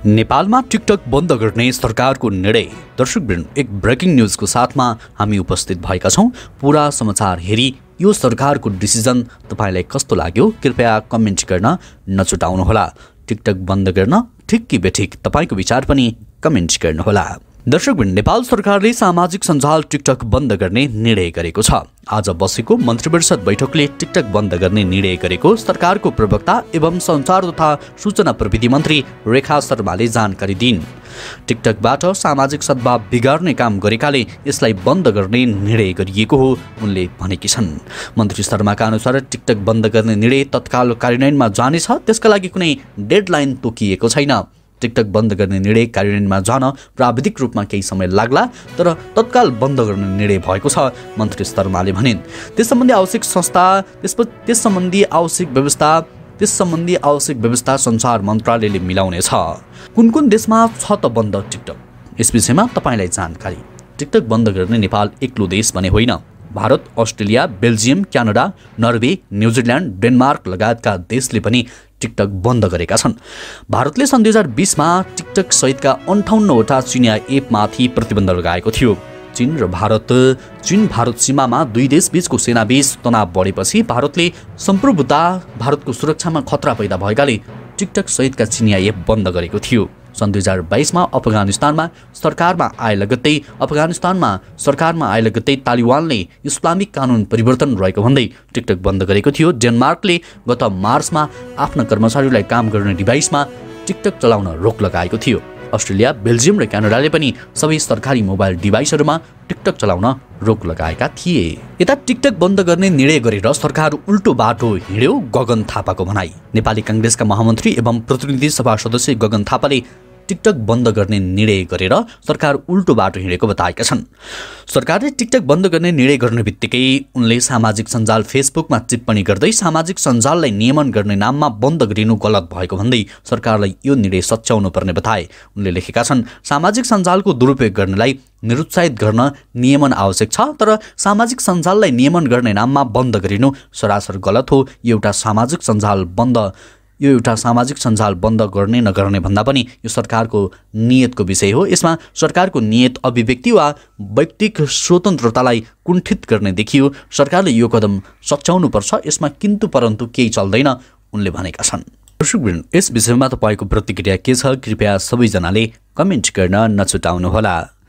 नेपालमा टिकटक बन्द गर्ने सरकारको निर्णय। दर्शकवृन्द, एक ब्रेकिङ न्युजको साथमा हामी उपस्थित भएका छौं। पूरा समाचार हेरी यो सरकारको डिसिजन तपाईलाई कस्तो लाग्यो कृपया कमेन्ट गर्न नछुटाउनुहोला। टिकटक बन्द गर्न ठिक कि बेठिक तपाईको विचार पनि कमेन्ट गर्नुहोला। दर्शकवृन्द, नेपाल सरकारले सामाजिक सञ्जाल टिकटक बन्द गर्ने निर्णय गरेको छ। आज बसेको मन्त्रीपरिषद बैठकले टिकटक बन्द गर्ने निर्णय गरेको सरकारको प्रवक्ता एवं सञ्चार तथा सूचना प्रविधि मन्त्री रेखा शर्माले जानकारी दिइन्। टिकटकबाट सामाजिक सद्भाव बिगार्ने काम गरेकाले यसलाई बन्द गर्ने निर्णय गरिएको हो उनले भनेकी छन्। मन्त्री शर्माका अनुसार टिकटक बन्द गर्ने निर्णय तत्काल कार्यान्वयनमा जानेछ, त्यसका लागि कुनै डेडलाइन तोकिएको छैन। टिकटक बन्द गर्ने निर्णय कार्यान्वयनमा जान प्राविधिक रूपमा केही समय लाग्ला, तर तत्काल बन्द गर्ने निर्णय भएको छ मन्त्री शर्माले भनिन्। त्यस सम्बन्धी आवश्यक व्यवस्था सञ्चार मन्त्रालयले मिलाउनेछ। कुन देशमा छ त बन्द टिकटक, यस विषयमा तपाईलाई जानकारी। टिकटक बन्द गर्ने नेपाल एक्लो देश भने होइन। Bharat, Australia, Belgium, Canada, Norway, New Zealand, Denmark लगायतका देशले पनि टिकटक बन्द गरेका छन्। भारतले सन् 2020 मा टिकटक सहितका 58वटा चिनिया एपमाथि प्रतिबन्ध लगाएको थियो। चीन भारत सीमामा दुई देशबीचको सेनाबीच तनाव बढेपछि भारतले सम्प्रभुता भारतको सुरक्षामा खतरा पैदा भएकाले टिकटक सहितका चिनिया एप बन्द गरेको थियो। सन् 2022 मा अफगानिस्तानमा सरकारमा आए लगत्तै तालिबानले इस्लामिक कानुन परिवर्तन रहेको भन्दै टिकटक बन्द गरेको थियो। डेनमार्कले गत मार्चमा आफ्ना कर्मचारीलाई काम गर्ने डिभाइसमा टिकटक चलाउन रोक लगाएको थियो। अस्ट्रेलिया, बेल्जियम र क्यानाडाले पनि सबै सरकारी मोबाइल डिभाइसहरूमा टिकटक चलाउन रोक लगाएका थिए। यता टिकटक बन्द गर्ने निर्णय गरेर सरकार उल्टो बाटो हिँड्यो, गगन थापाको भनाई। नेपाली कांग्रेसका महामन्त्री एवं प्रतिनिधि सभा सदस्य गगन थापाले टिकटक बन्द गर्ने निर्णय गरेर सरकार उल्टो बाटो हिँडेको बताएका छन्। सरकारले टिकटक बन्द गर्ने निर्णय गर्ने बित्तिकै उनले सामाजिक सञ्जाल फेसबुकमा टिप्पणी गर्दै सामाजिक सञ्जाललाई नियमन गर्ने नाममा बन्द गरिनु गलत भएको भन्दै सरकारलाई यो निर्णय सच्याउनु पर्ने बताए। उनले लेखेका छन्, सामाजिक सञ्जालको दुरुपयोग गर्नेलाई निरुत्साहित गर्न नियमन आवश्यक छ, तर सामाजिक सञ्जाललाई नियमन गर्ने नाममा बन्द गरिनु सरासर गलत हो। यो एउटा सामाजिक सञ्जाल बन्द गर्ने नगर्ने भन्दा पनि यो सरकारको नियतको विषय हो। यसमा सरकारको नियत अभिव्यक्ति वा व्यक्तिगत स्वतन्त्रतालाई कुण्ठित गर्ने देखियो। सरकारले यो कदम सच्याउनुपर्छ, यसमा किन्तु परन्तु केही चल्दैन उनले भनेका छन्। दर्शकवृन्द, यस विषयमा तपाईको प्रतिक्रिया के छ कृपया सबैजनाले कमेन्ट गर्न नछुटाउनुहोला।